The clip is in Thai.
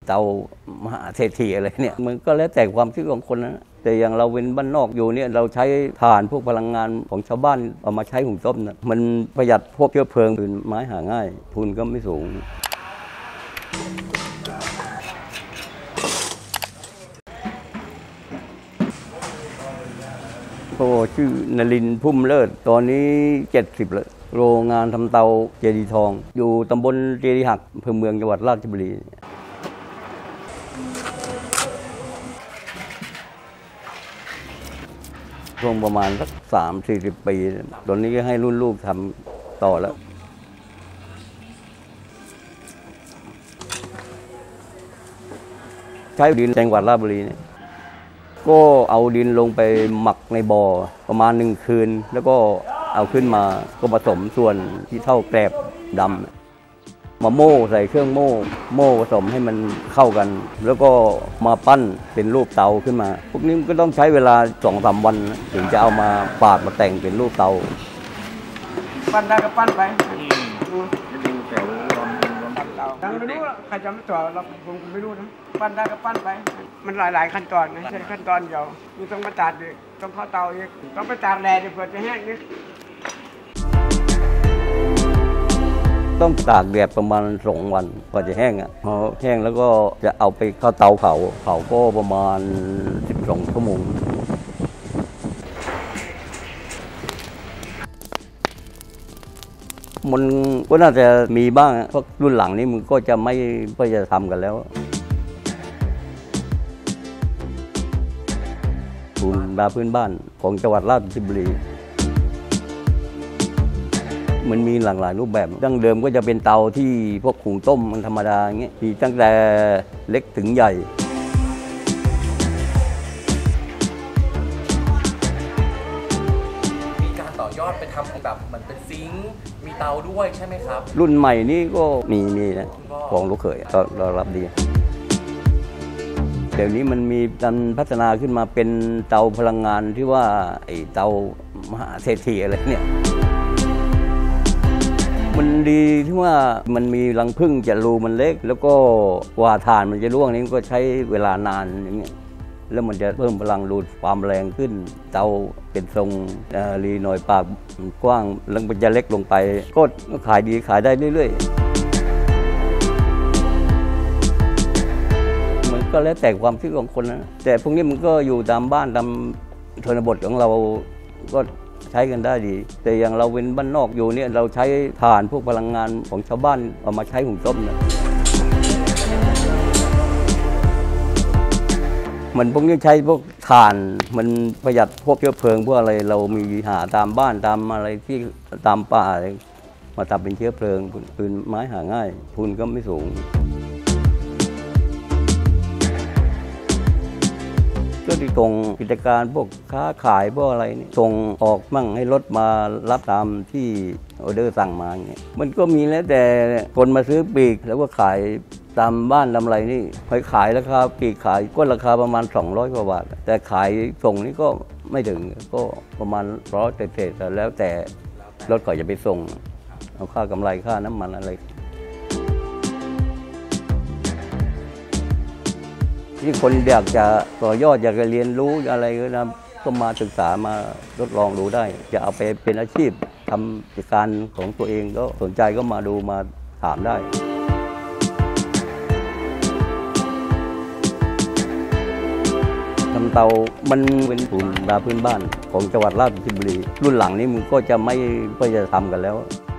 เตามหาเศรษฐีอะไรเนี่ยมันก็แล้วแต่ความคิดของคนนะแต่อย่างเราเป็นบ้านนอกอยู่เนี่ยเราใช้ถ่านพวกพลังงานของชาวบ้านเอามาใช้หุงต้มนะมันประหยัดพวกเชื้อเพลิงปืนไม้หาง่ายทุนก็ไม่สูงโอ้ชื่อนรินทร์พุ่มเลิศตอนนี้70แล้วโรงงานทำเตาเจดีทองอยู่ตำบลเจดีหักอำเภอเมืองจังหวัดราชบุรีช่วงประมาณสัก30-40 ปีตอนนี้ก็ให้รุ่นลูกทำต่อแล้วใช้ดินจังหวัดราชบุรีเนี่ยก็เอาดินลงไปหมักในบ่อประมาณ1 คืนแล้วก็เอาขึ้นมาก็ผสมส่วนที่เท่าแกลบดำมาโม่ใส่เครื่องโม่ผสมให้มันเข้ากันแล้วก็มาปั้นเป็นรูปเตาขึ้นมาพวกนี้ก็ต้องใช้เวลา2-3 วันถึงจะเอามาปาดมาแต่งเป็นรูปเตาปั้นได้ก็ปั้นไปจะดูแถวรวมเรายังไม่รู้ใครจะไม่ต่อเราผมไม่รู้นะปั้นได้ก็ปั้นไปมันหลายขั้นตอนนะใช่ขั้นตอนเดียวมีต้องมาตากดิต้องเข้าเตาอีกต้องไปตากแดดเพื่อจะแห้งนี่ต้องตากแดดประมาณ2 วันกว่าจะแห้งพอแห้งแล้วก็จะเอาไปเข้าเตาเผาก็ประมาณ12 ชั่วโมงมันก็น่าจะมีบ้างเพราะรุ่นหลังนี้มันก็จะไม่ค่อยจะทำกันแล้วทุนดาพื้นบ้านของจังหวัดราชบุรีมันมีหลากหลายรูปแบบดั้งเดิมก็จะเป็นเตาที่พวกหุงต้มมันธรรมดาอย่างเงี้ยมีตั้งแต่เล็กถึงใหญ่มีการต่อยอดไปทำแบบเหมือนเป็นซิงค์มีเตาด้วยใช่ไหมครับรุ่นใหม่นี่ก็มีนะของลูกเขยก็รับดีเดี๋ยวนี้มันมีการพัฒนาขึ้นมาเป็นเตาพลังงานที่ว่าไอ้เตามหาเศรษฐีอะไรเนี่ยมันดีที่ว่ามันมีรังผึ้งจะรูมันเล็กแล้วก็กว่าถ่านมันจะร่วงนี้ก็ใช้เวลานานอย่างเงี้ยแล้วมันจะเพิ่มพลังดูดความแรงขึ้นเตาเป็นทรงรีหน่อยปากกว้างแล้วมันจะเล็กลงไปก็ขายดีขายได้เรื่อยๆมันก็แล้วแต่ความคิดของคนนะแต่พวกนี้มันก็อยู่ตามบ้านตามชนบทของเราก็ใช้กันได้ดีแต่อย่างเราเป็นบ้านนอกอยู่เนี่ยเราใช้ถ่านพวกพลังงานของชาวบ้านเอามาใช้หุงต้มนะมันพวกนี้ใช้พวกถ่านมันประหยัดพวกเชื้อเพลิงพวกอะไรเรามีหาตามบ้านตามอะไรที่ตามป่ามาทำเป็นเชื้อเพลิงปืนไม้หาง่ายทุนก็ไม่สูงก็ที่ตรงกิจการพวกค้าขายพวกอะไรนี่ส่งออกมั่งให้รถมารับตามที่ออเดอร์สั่งมาอย่างเงี้ยมันก็มีแล้วแต่คนมาซื้อปลีกแล้วก็ขายตามบ้านตามอะไรนี่ขายราคาปลีกขายก็ราคาประมาณ200 กว่าบาทแต่ขายส่งนี่ก็ไม่ถึงก็ประมาณ100เศษๆแล้วแต่รถก่อนจะไปส่งเอาค่ากำไรค่าน้ำมันอะไรที่คนอยากจะต่อยอดอยากจะเรียนรู้อะไรก็มาศึกษามาทดลองดูได้จะเอาไปเป็นอาชีพทำกิจการของตัวเองก็สนใจก็มาดูมาถามได้ทำเตามันเป็นทุนดาพื้นบ้านของจังหวัดราชบุรีรุ่นหลังนี้มันก็จะไม่ค่อยจะทำกันแล้ว